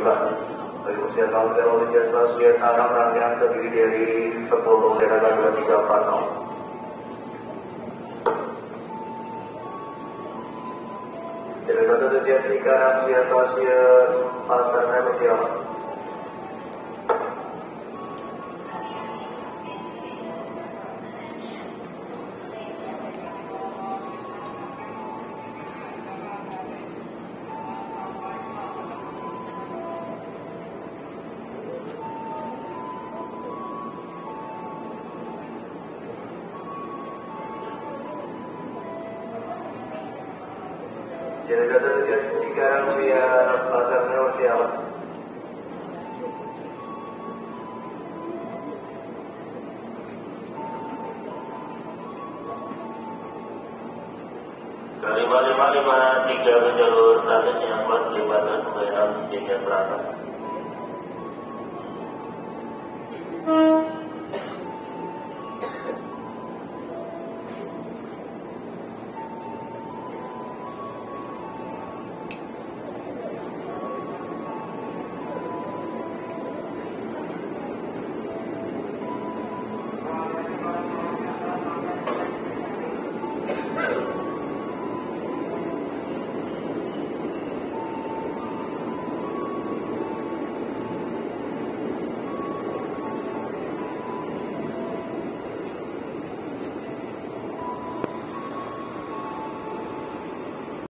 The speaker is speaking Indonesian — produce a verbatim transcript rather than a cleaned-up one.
juga. Bagi usia tahun terlalu jasa sudah tanam rangkaian terdiri dari sepuluh daerah dua tiga empat nol. Jadi satu tujuan tiga enam sia stasiun Pasar Raya siapa? Jadi satu tujuan tiga enam sia Pasar Raya siapa? lima lima lima tiga jalur seratus yang empat lima belas sembilan tiga berapa?